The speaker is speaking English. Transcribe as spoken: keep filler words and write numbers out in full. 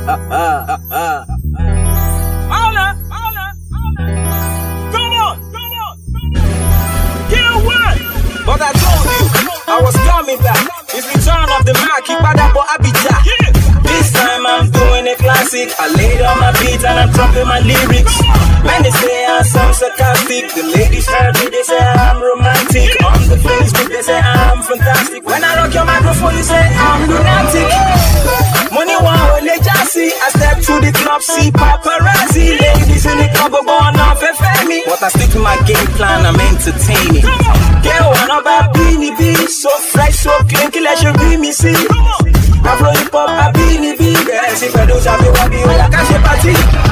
Come on, come on, get away. But I told you, I was coming back. It's return of the Mac, Ipadabo Abidja. This time I'm doing a classic. I laid on my beat and I'm dropping my lyrics. Many say I sound sarcastic. The ladies heard me, they say I'm romantic. On the Facebook, they say I'm fantastic. When I rock your microphone, you say I'm lunatic. Money wow, when they just see, I step to the club, see paparazzi. Ladies in the club are going off and me. But I stick to my game plan, I'm entertaining. Girl, one about Beanie B, so fresh, so clean, kill as you be me see. I roll hip hop, I Beanie B. Yes, if I don't have you, I'll be all I can party.